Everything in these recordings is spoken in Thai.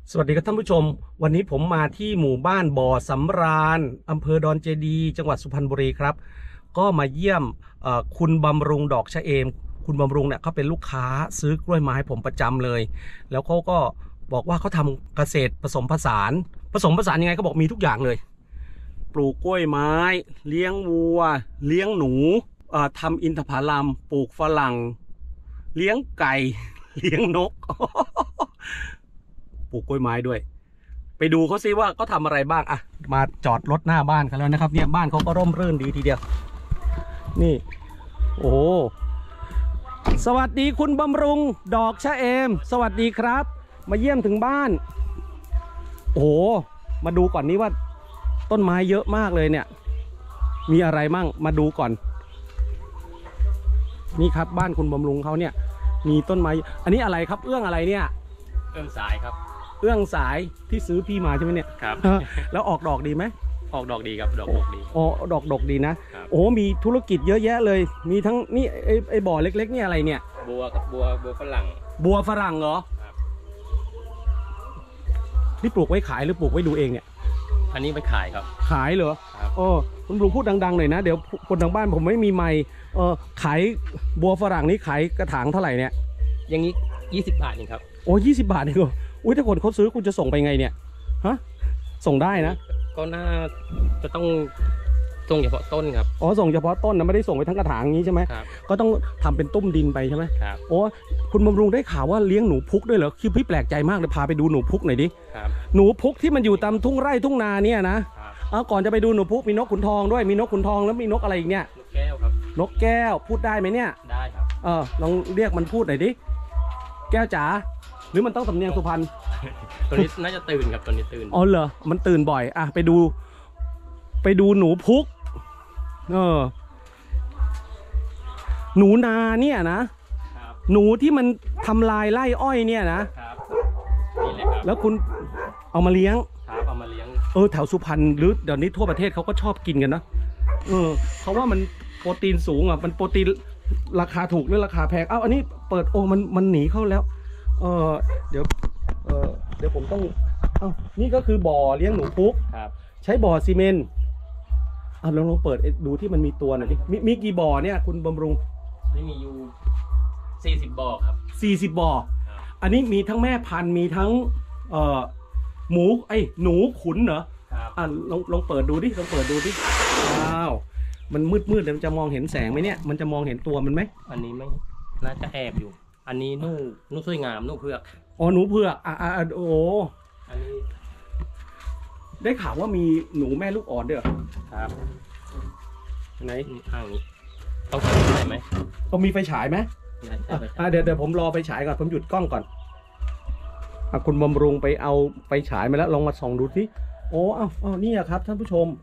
สวัสดีครับท่านผู้ชมวันนี้ผมมาที่หมู่บ้านบ่อสำราญอำเภอดอนเจดีจังหวัดสุพรรณบุรีครับก็มาเยี่ยมคุณบำรุงดอกชะเอมคุณบำรุงเนี่ยเขาเป็นลูกค้าซื้อกล้วยไม้ผมประจำเลยแล้วเขาก็บอกว่าเขาทำเกษตรผสมผสานยังไงเขาบอกมีทุกอย่างเลยปลูกกล้วยไม้เลี้ยงวัวเลี้ยงหนูทำอินทผลัมปลูกฝรั่งเลี้ยงไก่เลี้ยงนก ปลูกกล้วยไม้ด้วยไปดูเขาซิว่าเขาทำอะไรบ้างอะมาจอดรถหน้าบ้านกันแล้วนะครับเนี่ยบ้านเขาก็ร่มรื่นดีทีเดียวนี่โอ้สวัสดีคุณบำรุงดอกชะเอมสวัสดีครับมาเยี่ยมถึงบ้านโอ้มาดูก่อนนี้ว่าต้นไม้เยอะมากเลยเนี่ยมีอะไรมั่งมาดูก่อนนี่ครับบ้านคุณบำรุงเขาเนี่ยมีต้นไม้อันนี้อะไรครับเอื้องอะไรเนี่ยเอื้องสายครับเอื้องสายที่ซื้อพี่มาใช่ไหมเนี่ยครับแล้วออกดอกดีไหมออกดอกดีครับดอกดีอ๋อดอกดีนะโอ้มีธุรกิจเยอะแยะเลยมีทั้งนี่ไอ้บ่อเล็กๆนี่อะไรเนี่ยบัวครับบัวฝรั่งบัวฝรั่งเหรอครับนี่ปลูกไว้ขายหรือปลูกไว้ดูเองเนี่ยอันนี้ไปขายครับขายเหรอครับคุณลุงพูดดังๆหน่อยนะเดี๋ยวคนทางบ้านผมไม่มีไมค์ขายบัวฝรั่งนี้ขายกระถางเท่าไหร่เนี่ยอย่างนี้20 บาทเองครับโอ้20 บาทเองเหรออุ้ยถ้าคนเขาซื้อคุณจะส่งไปไงเนี่ยฮะส่งได้นะก็น่าจะต้องส่งเฉพาะต้นครับอ๋อส่งเฉพาะต้นนะไม่ได้ส่งไปทั้งกระถางอย่างนี้ใช่ไหมครับก็ต้องทำเป็นตุ้มดินไปใช่ไหมครับโอ้คุณบำรุงได้ข่าวว่าเลี้ยงหนูพุกด้วยเหรอคือพี่แปลกใจมากเลยพาไปดูหนูพุกหน่อยดิครับหนูพุกที่มันอยู่ตามทุ่งไร่ทุ่งนาเนี่ยนะครับก่อนจะไปดูหนูพุกมีนกขุนทองด้วยมีนกขุนทองแล้วมีนกอะไรอีกเนี่ยนกแก้วครับนกแก้วพูดได้ไหมเนี่ยได้ครับลองเรียกมันพูดหน่อยดิแก้วจ๋าหรือมันต้องสำเนียงสุพรรณตัวนี้น่าจะตื่นครับตัวนี้ตื่นอ๋อเหรอมันตื่นบ่อยไปดูหนูพุกหนูนาเนี่ยนะหนูที่มันทำลายไร่อ้อยเนี่ยนะครับนี่แหละครับแล้วคุณเอามาเลี้ยงครับเอามาเลี้ยงแถวสุพรรณหรือเดี๋ยวนี้ทั่วประเทศเขาก็ชอบกินกันนะเพราะว่ามันโปรตีนสูงมันโปรตีนราคาถูกหรือราคาแพงอันนี้เปิดมันหนีเข้าแล้วเดี๋ยวผมต้องนี่ก็คือบ่อเลี้ยงหนูพุกครับใช้บ่อซีเมนต์ลองเปิดดูที่มันมีตัวหน่อยดิมีกี่บ่อเนี่ยคุณบำรุงนี่มีอยู่40 บ่อครับ 40 บ่ออันนี้มีทั้งแม่พันธุ์มีทั้งหมูหนูขุนเหรอครับลองเปิดดูดิว้าวมันมืดเลยมันจะมองเห็นแสงไหมเนี่ยมันจะมองเห็นตัวมันไหมอันนี้ไม่น่าจะแอบอยู่อันนี้นุ่สวยงามนุ่เผือกหนูเผือกโอ้อันนี้ได้ข่าวว่ามีหนูแม่ลูกอ่อนด้วยครับไหนข้างนี้ต้องใช้ไหมต้องมีไฟฉายไหมเดี๋ยวผมรอไฟฉายก่อนผมหยุดกล้องก่อนคุณบำรุงไปเอาไฟฉายมาแล้วลองมาส่องดูสินี่ครับท่านผู้ชม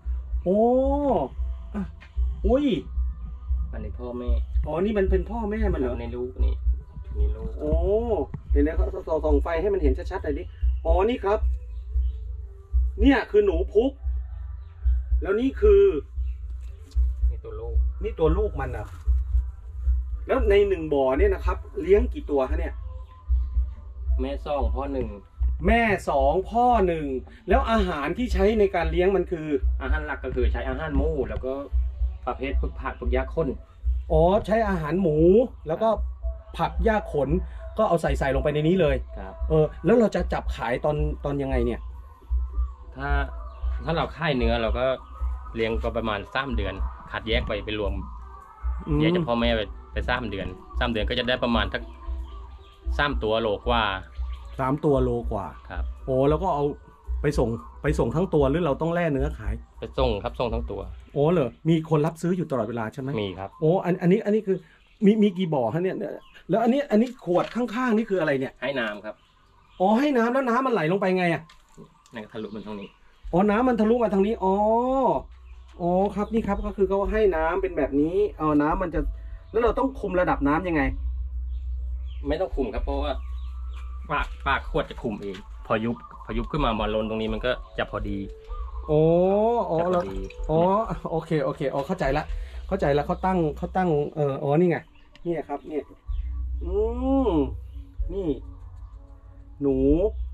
อุ้ยอันนี้พ่อแม่นี่มันเป็นพ่อแม่มันเหรอในลูกนี่ลูกเดี๋ยวเขาส่องไฟให้มันเห็นชัดๆหน่อยดินี่ครับเนี่ยคือหนูพุกแล้วนี่คือนี่ตัวลูกมันนะแล้วใน1 บ่อเนี่ยนะครับเลี้ยงกี่ตัวคะเนี่ยแม่2 พ่อ 1 แม่2 พ่อ 1แล้วอาหารที่ใช้ในการเลี้ยงมันคืออาหารหลักก็คือใช้อาหารหมูแล้วก็ประเภทพวกผักพวกหญ้าข้นใช้อาหารหมูแล้วก็ผักหญ้าขนก็เอาใส่ลงไปในนี้เลยครับแล้วเราจะจับขายตอนยังไงเนี่ยถ้าเราค่ายเนื้อเราก็เลี้ยงก็ประมาณ3 เดือนคัดแยกไปรวมแยกจากพ่อแม่ไป3 เดือนก็จะได้ประมาณสัก3 ตัวโลกว่า 3 ตัวโลกว่าครับแล้วก็เอาไปส่งทั้งตัวหรือเราต้องแล่เนื้อขายไปส่งครับส่งทั้งตัวเหรอมีคนรับซื้ออยู่ตลอดเวลาใช่ไหมมีครับอันนี้คือมีกี่บ่อฮะเนี่ยแล้วอันนี้ขวดข้างๆนี่คืออะไรเนี่ยให้น้ำครับให้น้ำแล้วน้ำมันไหลลงไปไงนั่นทะลุมันตรงนี้น้ำมันทะลุมาทางนี้ครับนี่ครับก็คือเขาให้น้ำเป็นแบบนี้น้ำมันจะแล้วเราต้องคุมระดับน้ำยังไงไม่ต้องคุมครับเพราะว่าปากขวดจะคุมเองพอยุบขึ้นมาลนตรงนี้มันก็จะพอดีแล้วโอเคเข้าใจละเขาตั้งนี่ไงนี่ครับเนี่ยนี่หนู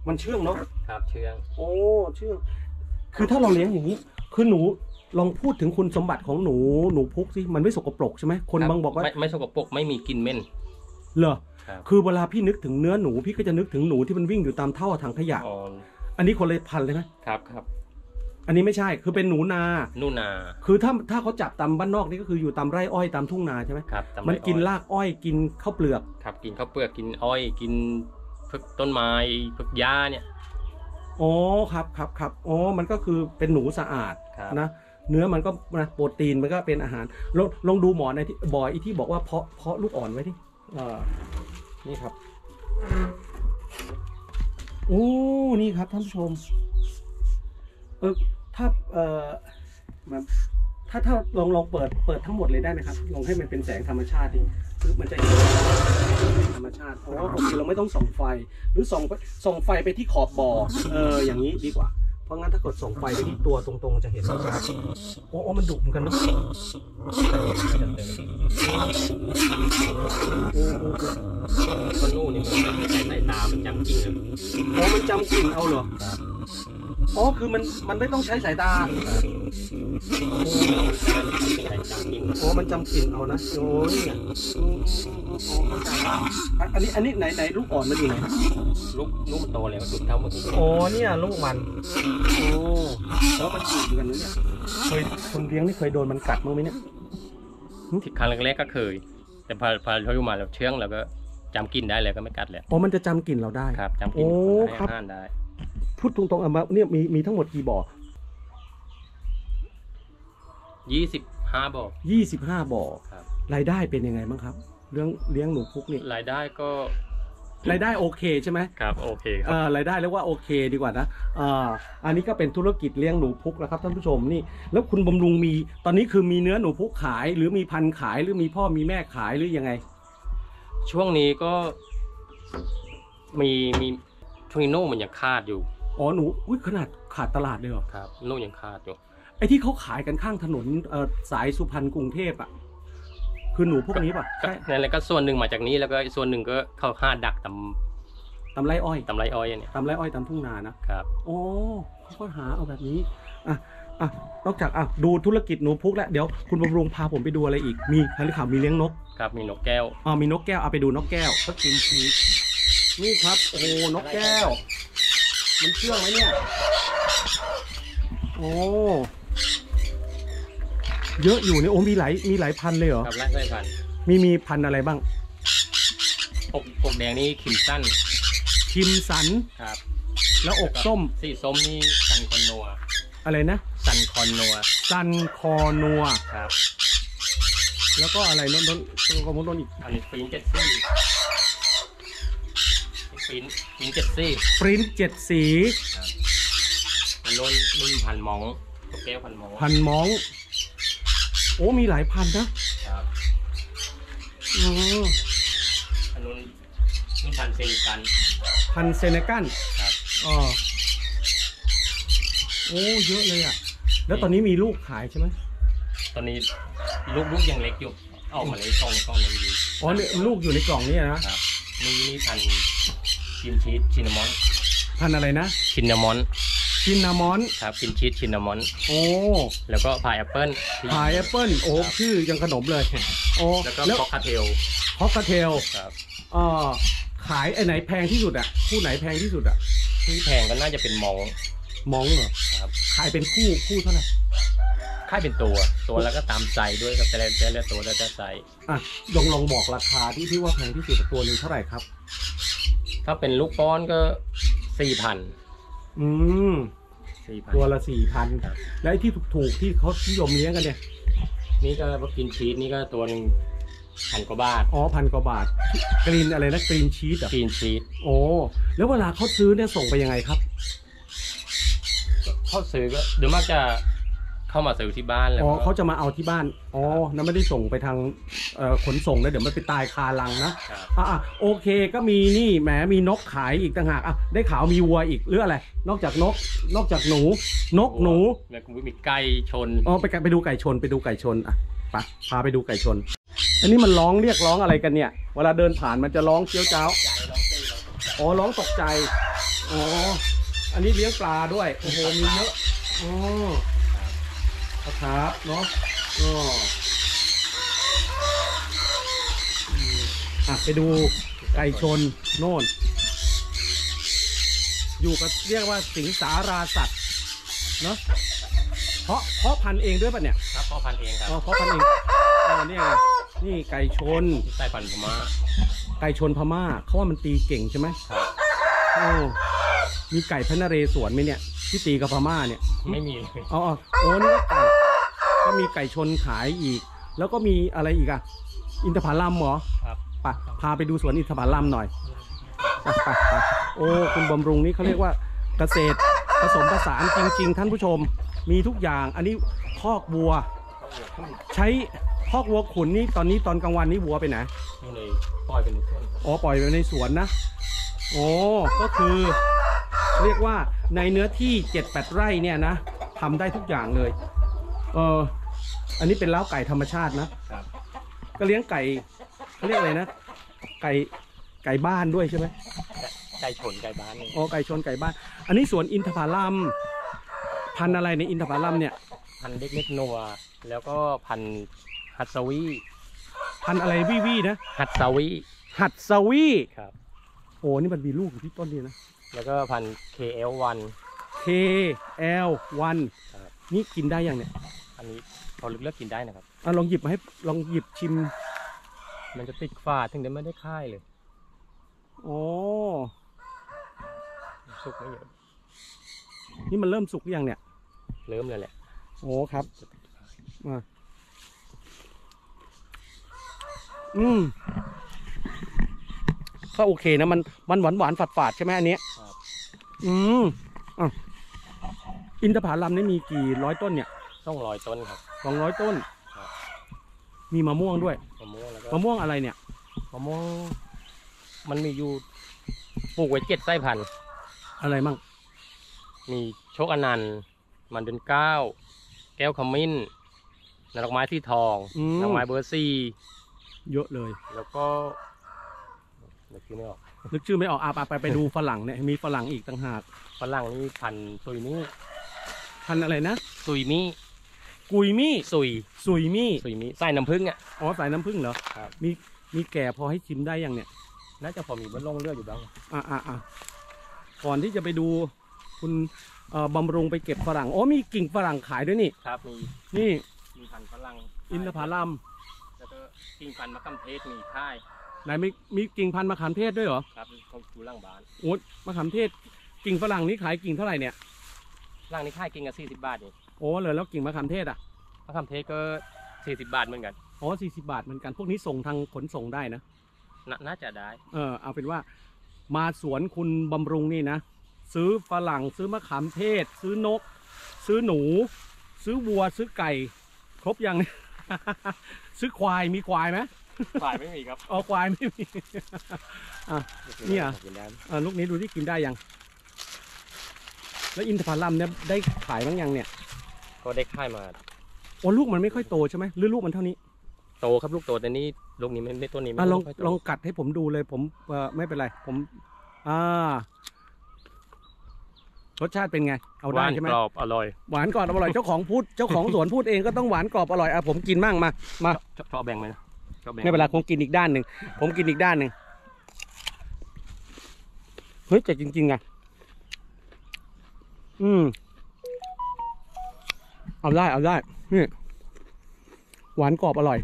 มันเชื่องเนาะครับเชื่องโอ้เชื่องคือถ้าเราเลี้ยงอย่างนี้คือหนูลองพูดถึงคุณสมบัติของหนูพุกสิมันไม่สกปรกใช่ไหมคนบางบอกว่าไม่สกปรกไม่มีกลิ่นเหม็นเหรอครับคือเวลาพี่นึกถึงเนื้อหนูพี่ก็จะนึกถึงหนูที่มันวิ่งอยู่ตามท่อถังขยะอ๋ออันนี้คนละพันธุ์เลยไหมครับอันนี้ไม่ใช่คือเป็นหนูนานู่นนาคือถ้าเขาจับตามบ้านนอกนี่ก็คืออยู่ตามไร่อ้อยตามทุ่งนาใช่ไหมครับตำมันกินอ้อยรากอ้อยกินข้าวเปลือกครับกินข้าวเปลือกกินอ้อยกินพวกต้นไม้พวกหญ้าเนี่ยอ๋อครับอ๋อมันก็คือเป็นหนูสะอาดครับนะเนื้อมันก็นะโปรตีนมันก็เป็นอาหารลองดูหมอในที่บ่อยที่บอกว่าเพาะลูกอ่อนไว้ที่นี่ครับโอ้นี่ครับท่านผู้ชมถ้าแบบถ้าลองเปิดทั้งหมดเลยได้ไหมครับลองให้มันเป็นแสงธรรมชาติดิคือมันจะเห็นธรรมชาติโอเคเราไม่ต้องส่องไฟหรือส่องไฟไปที่ขอบบ่ออย่างนี้ดีกว่าเพราะงั้นถ้าเกิดส่องไฟไปที่ตัวตรงๆจะเห็นชัดโอ้มันดุเหมือนกันเนาะคนนู่นนี่มันไม่ใช่สายตามันจำจริงเลยอ๋อมันจำกลิ่นเอาเหรออ๋อคือมันไม่ต้องใช้สายตาอ๋อมันจำกลิ่นเอานะโอ้ยอันนี้ไหนลูกอ่อนมันอยู่ไหนลูกมันโตแล้วสุดเท่าเมื่อกี้อ๋อเนี่ยลูกมันโอ้แล้วมันดุเหมือนกันนะเนี่ยคนเลี้ยงนี่เคยโดนมันกัดมั้งไหมเนี่ยที่ครั้งแรกๆก็เคย แต่พอเขาอยู่มาแล้วเชื่องแล้วก็จำกลิ่นได้เลยก็ไม่กัดแล้วอ๋อมันจะจำกลิ่นเราได้ครับจำกลิ่นโอ้ให้ครับอาหารได้พูดตรงๆเนี่ยมีทั้งหมดกี่บ่อ 25 บ่อ 25 บ่อครับรายได้เป็นยังไงบ้างครับเลี้ยงหนูพุกนี่รายได้ก็รายได้โอเคใช่ไหมครับโอเคครับรายได้เรียกว่าโอเคดีกว่านะอันนี้ก็เป็นธุรกิจเลี้ยงหนูพุกนะครับท่านผู้ชมนี่แล้วคุณบำรุงมีตอนนี้คือมีเนื้อหนูพุกขายหรือมีพันธุ์ขายหรือมีพ่อมีแม่ขายหรือยังไงช่วงนี้ก็มีช่วงนี้โน่มันยังขาดอยู่อ๋อหนูอุ้ยขนาดขาดตลาดเลยเหรอครับโน่ยังขาดอยู่ไอ้ที่เขาขายกันข้างถนนสายสุพรรณกรุงเทพอ่ะคือหนูพวกนี้ป่ะก็ใช่นั่นแหละก็ส่วนหนึ่งมาจากนี้แล้วก็ส่วนหนึ่งก็เข้าห้าดักตตำไรอ้อยำไรอ้อยเนี่ยตำไรอ้อยตำทุ่งนานะครับ โอ้เขาก็หาเอาแบบนี้นอกจากดูธุรกิจหนูพุกแล้วเดี๋ยวคุณบำรุงพาผมไปดูอะไรอีกมีทันทีข่าวมีเลี้ยงนกครับมีนกแก้วมีนกแก้วเอาไปดูนกแก้วก็กินชีสนี่ครับโอ้นกแก้ว มันเชื่องไหมเนี่ยโอ้เยอะอยู่เนี่ยโอ้มีหลายพันเลยเหรอครับไล่พันธุ์มีพันอะไรบ้างปกแดงนี่คิมสั้นคิมสันครับแล้วอกส้มสีส้มนี่ซันคอนนัวอะไรนะซันคอนนัวซันคอนัวครับแล้วก็อะไรนนอีกอันนี้ฟินเจ็ดซี่ฟินเจ็ดซี่ปริ้น7 สีครับอันนุ่นพันมองนกแก้วพันมองพันม้องโอ้มีหลายพันนะครับ อืมอันนุ่นพันเซนิกันพันเซเนกันครับอ๋อโอ้เยอะเลยอ่ะแล้วตอนนี้มีลูกขายใช่ไหมตอนนี้ลูกยังเล็กอยู่ออกมาเลยกล้องยังอยู่อ๋อเนี่ยลูกอยู่ในกล่องนี่นะครับนี่พันกินชีสชินนามอนพันอะไรนะชินนามอนชินนามอนครับกินชีสชินนามอนโอ้แล้วก็พายแอปเปิ้ลพายแอปเปิ้ลโอ้ชื่อยังขนมเลยโอ้แล้วก็แล้วคอกคาเทลฮอกเทลครับขายไอ้ไหนแพงที่สุดอ่ะคู่ไหนแพงที่สุดอ่ะที่แพงก็น่าจะเป็นมองมองเหรอครับขายเป็นคู่เท่าไหร่ค่ายเป็นตัวแล้วก็ตามไซส์ด้วยครับแต่ละตัวแล้วแต่ไซส์ลองบอกราคาที่ว่าแพงที่สุดตัวหนึงเท่าไหร่ครับถ้าเป็นลูกป้อนก็ 4,000 อืม 4,000 ตัวละ 4,000 ครับและไอ้ที่ถูกๆที่เขานิยมเลี้ยงกันเนี่ยนี่ก็พวกกินชีสนี่ก็ตัวหนึ่ง1,000 กว่าบาทอ๋อ1,000 กว่าบาทกรีนอะไรนะกรีนชีสอ่ะกินชีสโอ้แล้วเวลาเขาซื้อเนี่ยส่งไปยังไงครับเขาซื้อก็โดยมากจะเข้ามาซื้อที่บ้านแล้วอ๋อก็เขาจะมาเอาที่บ้านอ๋อนั่นไม่ได้ส่งไปทางขนส่งนะเดี๋ยวมันไปตายคาลังนะครับโอเคก็มีนี่แหมมีนกขายอีกต่างหากได้ข่าวมีวัวอีกหรืออะไรนอกจากหนูแล้วก็มีไก่ชนอ๋อไปดูไก่ชนไปพาไปดูไก่ชน อันนี้มันเรียกร้องอะไรกันเนี่ยเวลาเดินผ่านมันจะร้องเจี๊ยวจ้าวอ๋อร้องตกใจโอ้อ๋ออันนี้เลี้ยงปลาด้วยโอ้โหมีเยอะอ๋อครับเนาะอ๋อไปดูไก่ชนโน่นอยู่กับเรียกว่าสิงสาราสัตว์เนาะเพาะพันธุ์เองด้วยป่ะเนี่ยครับพ่อพันธุ์เองครับเพาะพันธุ์เองนี่ไงนี่ไก่ชนใต้พันธุ์พม่าไก่ชนพม่าเขาว่ามันตีเก่งใช่ไหมครับโอ้มีไก่พระนเรศวรไหมเนี่ยที่ตีกับพม่าเนี่ยไม่มีอ๋อโอ้นี่ก็ไก่ก็มีไก่ชนขายอีกแล้วก็มีอะไรอีกอ่ะอินทผลัมเหรอครับพาไปดูสวนอินทผลัมหน่อยไปโอ้คุณบำรุงนี่เขาเรียกว่าเกษตรผสมผสานจริงๆท่านผู้ชมมีทุกอย่างอันนี้คอกวัวใช้คอกวัวขุนนี่ตอนกลางวันนี่วัวไปไหนนี่ปล่อยไปในสวนอ๋อปล่อยไปในสวนนะโอ้ก็คือเรียกว่าในเนื้อที่ 7-8 ไร่เนี่ยนะทำได้ทุกอย่างเลยอันนี้เป็นเล้าไก่ธรรมชาตินะครับก็เลี้ยงไก่เขาเรียกอะไรนะไก่บ้านด้วยใช่ไหมไก่ชนไก่บ้านอ๋อไก่ชนไก่บ้านอันนี้สวนอินทผลัมพันธุ์อะไรในอินทผลัมเนี่ยพันธุ์เล็กๆนัวแล้วก็พันธุ์ฮัตซาวีพันธุ์อะไรวี่นะฮัตซาวีครับโอ้นี่มันมีลูกอยู่ที่ต้นนี่นะแล้วก็พันธุ์ KL1 นี่กินได้ยังเนี่ยอันนี้พอเลือกกินได้นะครับลองหยิบมาให้ลองหยิบชิมมันจะติดฝาถึงได้ไม่ได้ค่ายเลยโอ้สุกไม่เยอะนี่มันเริ่มสุกหรือยังเนี่ยเริ่มเลยแหละโอ้ครับก็โอเคนะมันหวานฝาดใช่ไหมอันนี้อินทผลัมนี่มีกี่ร้อยต้นเนี่ย 200 ต้นครับ 200 ต้นมีมะม่วงด้วยมะม่วงอะไรเนี่ยมะม่วงมันมีอยู่ปลูกไว้7 ไส้พันธุ์อะไรมั่งมีโชคอนันต์มันเดือน9แก้วขมิ้นดอกไม้ที่ทองดอกไม้เบอร์4 เยอะเลยแล้วก็นึกชื่อไม่ออกไปดูฝรั่งเนี่ยมีฝรั่งอีกต่างหากฝรั่งนี่พันซุยมี่พันอะไรนะซุยมี่กุยมี่ซุยมี่ใส่น้ำผึ้งอ่ะอ๋อใส่น้ำผึ้งเหรอครับมีแก่พอให้ชิมได้ยังเนี่ยน่าจะพอมีบนล่องเลือดอยู่บ้างก่อนที่จะไปดูคุณบำรุงไปเก็บฝรั่งมีกิ่งฝรั่งขายด้วยนี่ครับนี่พันธุ์ฝรั่งอินทผลัมแล้วก็กิ่งพันธุ์มะขามเทศมีค่ายไหนมีกิ่งพันธุ์มะขามเทศด้วยเหรอครับเขาดูล่างบ้านโอ้มะขามเทศกิ่งฝรั่งนี่ขายกิ่งเท่าไหร่เนี่ยล่างนี้ค่ายกิ่ง40 บาทนี่โอ้เลยแล้วกิ่งมะขามเทศมะขามเทศก็40 บาทเหมือนกัน 40 บาทเหมือนกันพวกนี้ส่งทางขนส่งได้นะน่าจะได้เอาเป็นว่ามาสวนคุณบำรุงนี่นะซื้อฝรั่งซื้อมะขามเทศซื้อนกซื้อหนูซื้อวัวซื้อไก่ครบยัง ซื้อควายมีควายไหมควายไม่มีครับควายไม่มีเนี่ยลูกนี้ดูที่กินได้ยังแล้วอินทผลัมเนี่ยได้ขายบ้างยังเนี่ยก็ได้ค่ายมาลูกมันไม่ค่อยโตใช่ไหมหรือลูกมันเท่านี้โตครับลูกโตแต่นี่ลูกนี้ไม่ต้นนี้ลองกัดให้ผมดูเลยผมไม่เป็นไรผมรสชาติเป็นไงเอาได้ใช่ไหมหวานกรอบอร่อยหวานกรอบอร่อยเจ้าของสวนพูดเองก็ต้องหวานกรอบอร่อยผมกินมั่งมาชอบแบ่งไหมไม่เป็นไรผมกินอีกด้านหนึ่งเฮ้ยแต่จริงๆไงเอาได้นี่หวานกรอบอร่อย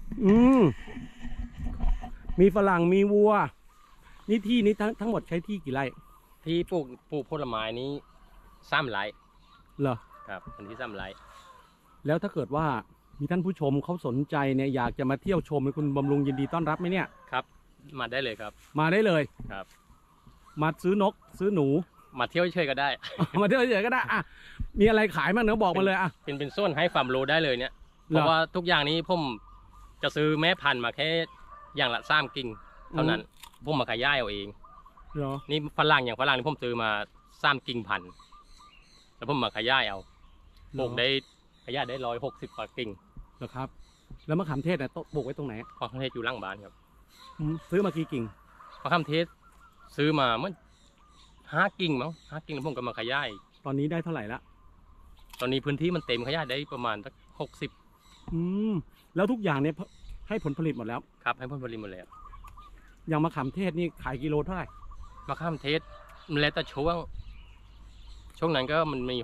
มีฝรั่งมีวัวนี่ที่นี้ทั้งหมดใช้ที่กี่ไร่ที่ปลูกผลไม้นี้3 ไร่เหรอครับอันที่3 ไร่แล้วถ้าเกิดว่ามีท่านผู้ชมเขาสนใจเนี่ยอยากจะมาเที่ยวชมคุณบำรุงยินดีต้อนรับไหมเนี่ยครับมาได้เลยครับมาได้เลยครับมาซื้อนกซื้อหนูมาเที่ยวเฉยก็ได้มาเที่ยวเฉยก็ได้มีอะไรขายบ้างเนอะบอกมาเลยเป็นส้นให้ความรู้ได้เลยเนี่ยเพราะว่าทุกอย่างนี้ผมจะซื้อแม่พันธุ์มาแค่อย่างละ3 กิ่งเท่านั้นผมมาขยายเอาเองนี่ฝรั่งนี่ผมซื้อมา3 กิ่งพันธุ์แล้วผมมาขยายเอาปลูกได้ขยายได้160 กว่ากิ่งเหรอครับแล้วมะขามเทศปลูกไว้ตรงไหนมะขามเทศอยู่ล่างบ้านครับซื้อมากี่กิ่งมะขามเทศซื้อมาเมื่อ 5 กิ่งมั้ง5 กิ่งแล้วผมก็มาขยายตอนนี้ได้เท่าไหร่ละตอนนี้พื้นที่มันเต็มขยายได้ประมาณสัก60 แล้วทุกอย่างเนี่ยให้ผลผลิตหมดแล้วครับให้ผลผลิตหมดแล้วอย่างมะขามเทศนี่ขายกิโลเท่าไหร่มะขามเทศมันแล้วแต่ช่วงนั้นก็มันมี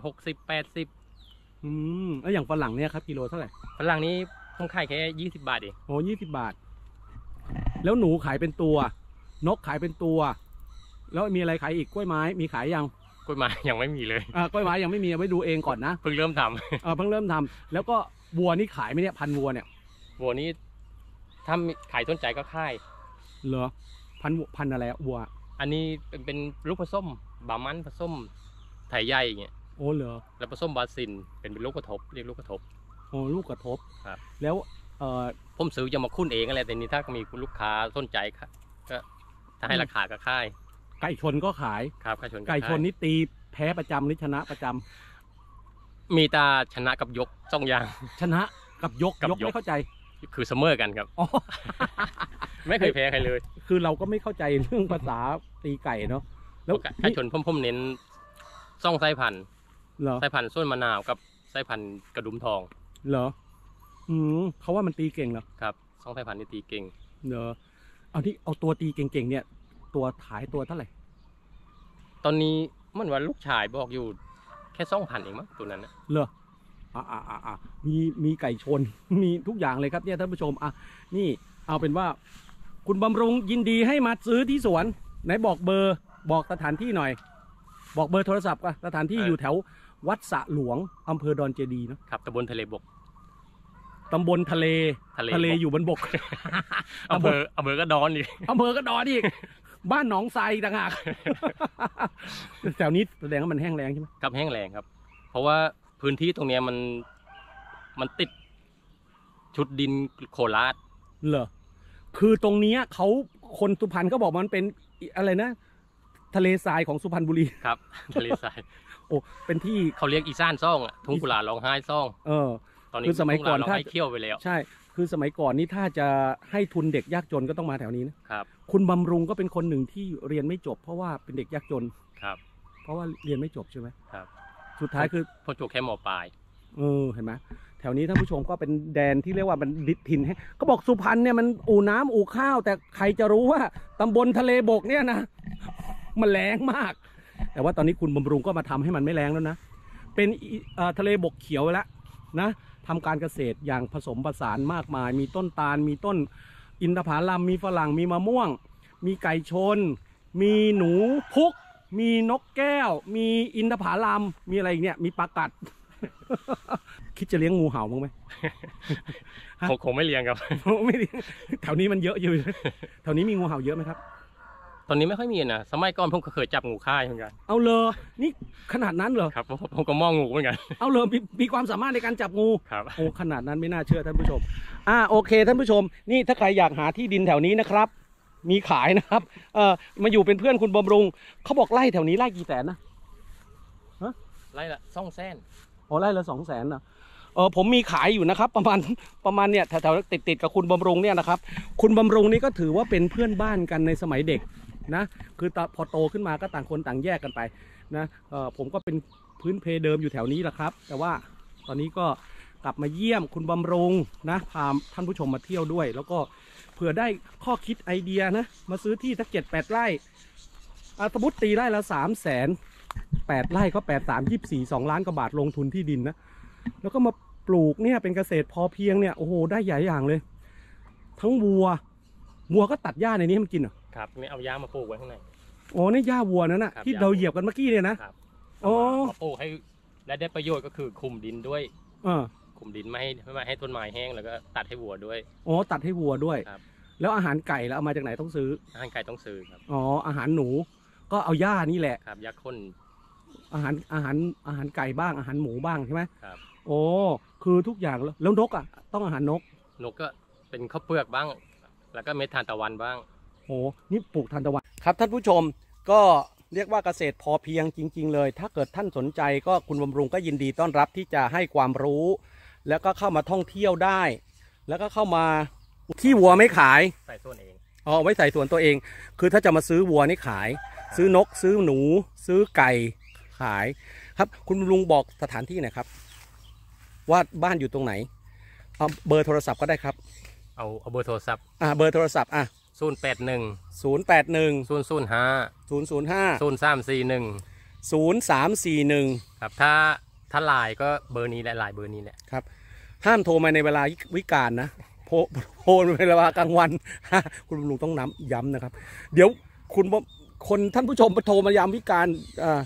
60-80 แล้วอย่างฝรั่งเนี่ยครับกิโลเท่าไหร่ฝรั่งนี้ผมขายแค่20 บาทเองโอ้20 บาทแล้วหนูขายเป็นตัวนกขายเป็นตัว แล้วมีอะไรขายอีกกล้วยไม้มีขายยังกล้วยไม้ยังไม่มีเลยกล้วยไม้ยังไม่มีเอาไว้ดูเองก่อนนะเพิ่งเริ่มทำเพิ่งเริ่มทำแล้วก็วัวนี่ขายไหมเนี่ยพันวัวเนี่ยวัวนี้ถ้าขายสนใจก็ขายเหรอพันอะไรวัวอันนี้เป็นลูกผสมบามันผสมไทยใหญ่อย่างเงี้ยโอ้เหรอแล้วผสมบาซินเป็นลูกกระทบเรียกลูกกระทบโอ้ลูกกระทบครับแล้วผมซื้อจะมาคุ้นเองอะไรแต่นี้ถ้ามีลูกค้าสนใจก็ถ้าให้ราคาก็ขายไก่ชนก็ขายครับไก่ชนไก่ชนนี่ตีแพ้ประจำหรือชนะประจำมีตาชนะกับยก2 อย่างชนะกับยกกับยกไม่เข้าใจคือเสมอกันครับอ๋อไม่เคยแพ้ใครเลยคือเราก็ไม่เข้าใจเรื่องภาษาตีไก่เนาะแล้วไก่ชนผมเน้น2 สายพันธุ์เหรอสายพันธุ์ส้นมะนาวกับสายพันธุ์กระดุมทองเหรอเขาว่ามันตีเก่งเหรอครับ2 สายพันธุ์นี่ตีเก่งเหรอเอาตัวตีเก่งๆเนี่ยตัวขายตัวเท่าไหร่ตอนนี้มันว่าลูกชายบอกอยู่แค่2,000เองมั้งตัวนั้นนะเหรอมีไก่ชน มีทุกอย่างเลยครับเนี่ยท่านผู้ชมนี่เอาเป็นว่าคุณบำรุงยินดีให้มาซื้อที่สวนไหนบอกเบอร์บอกสถานที่หน่อย บอกเบอร์โทรศัพท์สถานที่อยู่แถววัดสระหลวงอำเภอดอนเจดีย์นะครับตำบลทะเลบกตำบลทะเลอยู่บนบกอำเภอก็ดอนอีกอำเภอก็ดอนอีกบ้านหนองไทรต่างหาก แถวนี้แสดงว่ามันแห้งแล้งใช่ไหมครับแห้งแล้งครับ เพราะว่าพื้นที่ตรงเนี้ยมันติดชุดดินโคราชเหรอคือตรงเนี้ยเขาคนสุพรรณเขาบอกมันเป็นอะไรนะทะเลทรายของสุพรรณบุรีครับ ทะเลทรายโอ้เป็นที่เขาเรียกอีสานซ่องทุ่งกุหลาบร้องไห้ซ่อง ตอนนี้คือสมัยก่อนทุ่งกุหลาบร้องไห้เขี้ยวไปแล้วใช่คือสมัยก่อนนี่ถ้าจะให้ทุนเด็กยากจนก็ต้องมาแถวนี้นะครับ คุณบำรุงก็เป็นคนหนึ่งที่เรียนไม่จบเพราะว่าเป็นเด็กยากจนครับเพราะว่าเรียนไม่จบใช่ไหมครับสุดท้ายคือพอจบแค่ม.ปลายเห็นไหมแถวนี้ท่านผู้ชมก็เป็นแดนที่เรียกว่ามันดิบถิ่นให้ก็บอกสุพรรณเนี่ยมันอู่น้ำอู่ข้าวแต่ใครจะรู้ว่าตำบลทะเลบกเนี่ยนะมันแรงมากแต่ว่าตอนนี้คุณบำรุงก็มาทำให้มันไม่แรงแล้วนะเป็นทะเลบกเขียวแล้วนะทำการเกษตรอย่างผสมผสานมากมายมีต้นตาลมีต้นอินทผลัมมีฝรั่งมีมะม่วงมีไก่ชนมีหนูพุกมีนกแก้วมีอินทผลัมมีอะไรอีกเนี่ยมีปลากัด คิดจะเลี้ยงงูเห่าบ้างไหมคงไม่เลี้ยงครับไม่เลี้ยงแถวนี้มันเยอะอยู่ แถวนี้มีงูเห่าเยอะไหมครับตอนนี้ไม่ค่อยมีนะสมัยก่อนผมก็เคยจับงูค่ายเหมือนกันเอาเลยนี่ขนาดนั้นเหรอครับผมก็มองงูเหมือนกันเอาเลยมีความสามารถในการจับงูครับโอ้ขนาดนั้นไม่น่าเชื่อท่านผู้ชมโอเคท่านผู้ชมนี่ถ้าใครอยากหาที่ดินแถวนี้นะครับ มีขายนะครับมาอยู่เป็นเพื่อนคุณบำรุงเขาบอกไร่แถวนี้ไร่กี่แสนนะไล่ละ200,000 ไร่ละ200,000นะผมมีขายอยู่นะครับ ประมาณเนี่ยแถวๆติดกับคุณบำรุงเนี่ยนะครับคุณบำรุงนี่ก็ถือว่าเป็นเพื่อนบ้านกันในสมัยเด็กนะคือพอโตขึ้นมาก็ต่างคนต่างแยกกันไปนะผมก็เป็นพื้นเพเดิมอยู่แถวนี้แหละครับแต่ว่าตอนนี้ก็กลับมาเยี่ยมคุณบำรุงนะพาท่านผู้ชมมาเที่ยวด้วยแล้วก็เผื่อได้ข้อคิดไอเดียนะมาซื้อที่สัก7-8 ไร่สมมติตีไร่ละ300,000 8 ไร่ก็2 ล้านกว่าบาทลงทุนที่ดินนะแล้วก็มาปลูกเนี่ยเป็นเกษตรพอเพียงเนี่ยโอ้โหได้ใหญ่อย่างเลยทั้งวัวก็ตัดหญ้าในนี้ให้มันกินเหรอครับนี่เอาหญ้ามาปลูกไว้ข้างในโอ้นี่หญ้าวัวนั่นน่ะที่เราเหยียบกันเมื่อกี้เนี่ยนะครับ โอ้มาปลูกให้และได้ประโยชน์ก็คือคุมดินด้วย คุมดินไม่ให้ต้นไม้แห้งแล้วก็ตัดให้วัวด้วยตัดให้วัวด้วยครับแล้วอาหารไก่แล้วเอามาจากไหนต้องซื้ออาหารไก่ต้องซื้อครับอาหารหนูก็เอาหญ้านี่แหละครับหญ้าข้นอาหารไก่บ้างอาหารหมูบ้างใช่ไหมครับคือทุกอย่างแล้วนกต้องอาหารนกก็เป็นข้าวเปลือกบ้างแล้วก็เม็ดทานตะวันบ้างนี่ปลูกทานตะวันครับท่านผู้ชมก็เรียกว่าเกษตรพอเพียงจริงๆเลยถ้าเกิดท่านสนใจก็คุณบำรุงก็ยินดีต้อนรับที่จะให้ความรู้แล้วก็เข้ามาท่องเที่ยวได้แล้วก็เข้ามาที่วัวไม่ขายใส่ต้นเองอ๋อเอาไว้ใส่สวนตัวเอง คือถ้าจะมาซื้อวัวนี่ขาย ซื้อนกซื้อหนูซื้อไก่ขายครับคุณลุงบอกสถานที่หน่อยครับว่าบ้านอยู่ตรงไหนเอาเบอร์โทรศัพท์ก็ได้ครับเอาเบอร์โทรศัพท์เบอร์โทรศัพท์ 081 081 005 005 0341 ครับถ้าไลน์ก็เบอร์นี้แหละไลน์เบอร์นี้แหละครับห้ามโทรมาในเวลาวิกาลนะโทรในเวลากลางวันคุณลุงต้องย้ำนะครับเดี๋ยวคนท่านผู้ชมโทรมายามวิกาล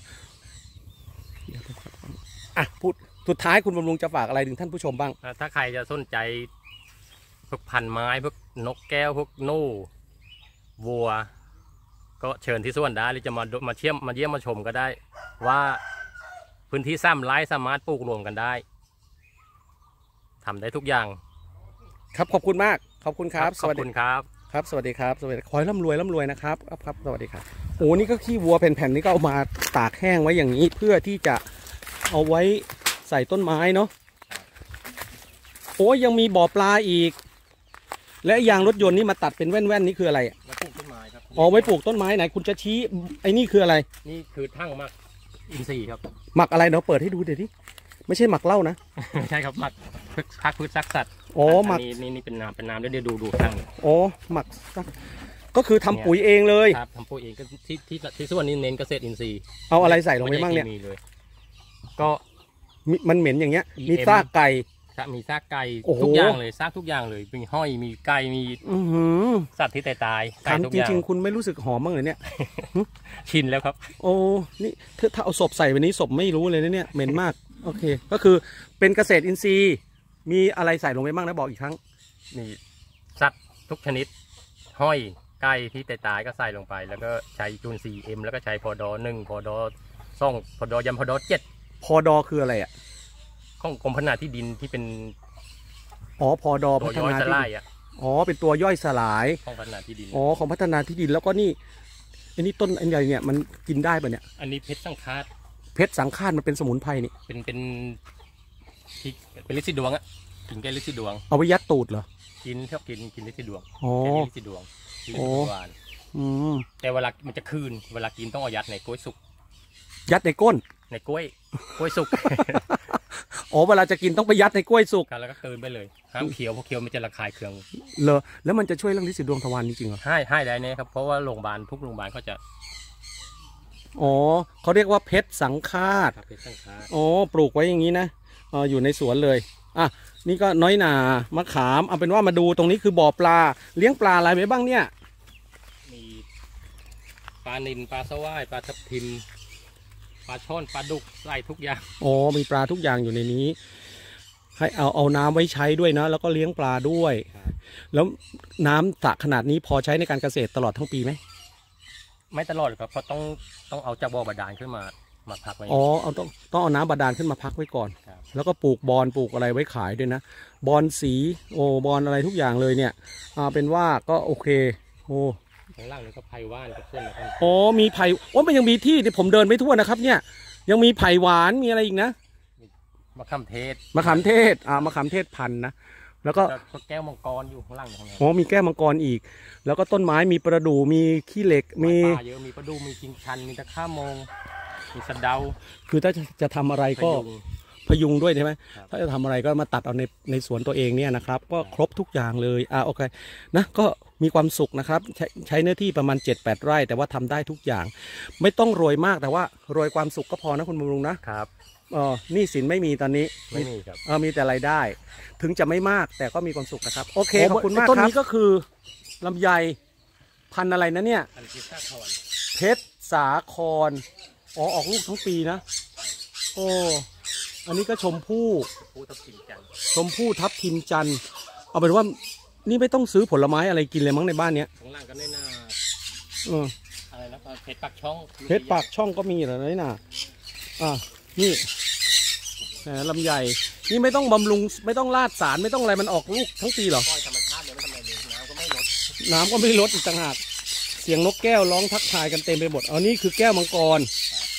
พูดสุดท้ายคุณบำรุงจะฝากอะไรถึงท่านผู้ชมบ้างถ้าใครจะสนใจพวกพันไม้พวกนกแก้วพวกนู่วัวก็เชิญที่สวนได้หรือจะมาเยี่ยมมาชมก็ได้ว่าพื้นที่3 ไร่สามารถปลูกรวมกันได้ทำได้ทุกอย่างครับขอบคุณมากขอบคุณครับขอบคุณครับครับสวัสดีครับสวัสดีขอให้ร่ำรวยนะครับครับสวัสดีครับโอ้นี่ก็ขี้วัวแผ่นๆนี้ก็เอามาตากแห้งไว้อย่างนี้เพื่อที่จะเอาไว้ใส่ต้นไม้เนาะโอ้ยังมีบ่อปลาอีกและยางรถยนต์นี่มาตัดเป็นแว่นๆนี่คืออะไรไว้ปลูกต้นไม้ครับอ๋อไว้ปลูกต้นไม้ไหนคุณจะชี้ไอ้นี่คืออะไรนี่คือทั่งหมักอินทรีย์ครับหมักอะไรเนาะเปิดให้ดูเดี๋ยวดิไม่ใช่หมักเหล้านะใช่ครับหมักพักพืชซักสัตว์อ๋อหมักนี่เป็นน้ำเดี๋ยวดูทั่งอ๋อหมักก็คือทำปุ๋ยเองเลยครับทำปุ๋ยเองก็ที่ส่วนนี้เน้นเกษตรอินทรีย์เอาอะไรใส่ลงไปบ้างเนี่ยก็มันเหม็นอย่างเงี้ยมีซากไก่มีซากไก่ทุกอย่างเลยซากทุกอย่างเลยมีห้อยมีไก่มีสัตว์ที่ตายจริงๆคุณไม่รู้สึกหอมบ้างเลยเนี่ยชินแล้วครับโอ้นี่ถ้าเอาศพใส่วันนี้ศพไม่รู้เลยนะเนี่ยเหม็นมากโอเคก็คือเป็นเกษตรอินทรีย์มีอะไรใส่ลงไปบ้างนะบอกอีกครั้งมีสัตว์ทุกชนิดห้อยไก่ที่ตายก็ใส่ลงไปแล้วก็ใช้จูน 4M แล้วก็ใช้พอดอ1พอดอ2พอดอยำพอดอ7 พอดอคืออะไรอ่ะของกรมพัฒนาที่ดินที่เป็นพอดอพัฒนาที่ดินเป็นตัวย่อยสลายของพัฒนาที่ดินของพัฒนาที่ดินแล้วก็นี่อันนี้ต้นอันใหญ่เนี่ยมันกินได้ป่ะเนี่ยอันนี้เพชรสังฆาตมันเป็นสมุนไพรนี่เป็นฤทธิ์สีดวงอ่ะกินแก้ฤทธิ์สีดวงเอาไปยัดตูดเหรอชอบกินฤทธิ์สีดวงแก้ฤทธิ์สีดวงแต่เวลามันจะคืนเวลากินต้องเอายัดในกล้วยสุกยัดในก้นในกล้วยสุกเวลาจะกินต้องไปยัดในกล้วยสุกแล้วก็เติมไปเลยห้ามเคี้ยวเพราะเคี้ยวมันจะระคายเคืองเลยแล้วมันจะช่วยเรื่องฤทธิ์สีดวงทวารจริงๆเหรอให้ได้เนี่ยครับเพราะว่าโรงพยาบาลทุกโรงพยาบาลเขาจะเขาเรียกว่าเพชรสังฆาตปลูกไว้อย่างนี้นะอยู่ในสวนเลยนี่ก็น้อยหนามะขามเอาเป็นว่ามาดูตรงนี้คือบ่อปลาเลี้ยงปลาอะไรไว้บ้างเนี่ยมีปลานิลปลาสวายปลาทับทิมปลาช่อนปลาดุกใส่ทุกอย่างมีปลาทุกอย่างอยู่ในนี้ให้เอาน้ำไว้ใช้ด้วยนะแล้วก็เลี้ยงปลาด้วยแล้วน้ำสระขนาดนี้พอใช้ในการเกษตรตลอดทั้งปีไหมไม่ตลอดครับเพราะต้องเอาจากบ่อบาดาลขึ้นมาพักไว้ต้องเอาน้ำบาดาลขึ้นมาพักไว้ก่อนแล้วก็ปลูกบอนปลูกอะไรไว้ขายด้วยนะบอนสีบอนอะไรทุกอย่างเลยเนี่ยเป็นว่าก็โอเคข้างล่างนี่ก็ไผ่หวานกับเส้นนะครับมีไผ่มันยังมีที่ผมเดินไม่ทั่วนะครับเนี่ยยังมีไผ่หวานมีอะไรอีกนะมะขามเทศมะขามเทศพันธุ์นะแล้วก็แก้วมังกรอยู่ข้างล่างมีแก้วมังกรอีกแล้วก็ต้นไม้มีประดู่มีขี้เหล็กมีเยอะมีประดู่มีจิงชันมีตะข้ามงมีสะเดาคือถ้าจะทำอะไรก็พยุงด้วยใช่ไหมถ้าจะทำอะไรก็มาตัดเอาในสวนตัวเองเนี่ยนะครับก็ครบทุกอย่างเลยโอเคนะก็มีความสุขนะครับใช้เนื้อที่ประมาณ 7-8 ไร่แต่ว่าทำได้ทุกอย่างไม่ต้องรวยมากแต่ว่ารวยความสุขก็พอนะคุณบำรุงนะครับหนี้สินไม่มีตอนนี้ไม่มีครับมีแต่รายได้ถึงจะไม่มากแต่ก็มีความสุขนะครับโอเคขอบคุณมากครับต้นนี้ก็คือลำไยพันธุ์อะไรนะเนี่ยเพชรสาครออกลูกทั้งปีนะอันนี้ก็ชมพู่ทับทิมจันทร์เอาเป็นว่านี่ไม่ต้องซื้อผลไม้อะไรกินเลยมั้งในบ้านเนี้ยข้างล่างก็ไม่น่าอะไรนะเพชรปากช่องก็มีเหรอน้อยหน่านี่ลำไยนี่ไม่ต้องบำรุงไม่ต้องราดสารไม่ต้องอะไรมันออกลูกทั้งปีหรอธรรมชาติเลยไม่ทำอะไรเลยน้ำก็ไม่ลดอีกต่างหากเสียงนกแก้วร้องทักทายกันเต็มไปหมดนี่คือแก้วมังกร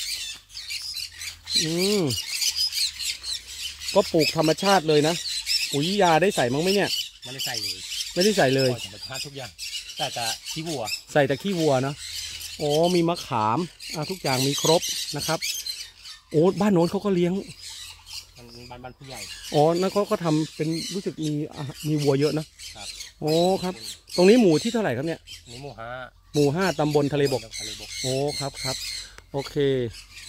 ก็ปลูกธรรมชาติเลยนะปุ๋ยยาได้ใส่มั้งไหมเนี่ยไม่ได้ใส่เลยธรรมชาติทุกอย่างแต่กะขี้วัวใส่แต่ขี้วัวเนาะโอ้มีมะขามทุกอย่างมีครบนะครับโอ้บ้านโน้นเขาก็เลี้ยงบ้านผู้ใหญ่อ๋อนั่นเขาก็ทำเป็นรู้สึกมีวัวเยอะนะครับโอ้ครับ ตรงนี้หมู่ที่เท่าไหร่ครับเนี่ยนี่หมู่ 5 หมู่ 5ตำบลทะเลบกทะเลบกโอ้ครับครับโอเค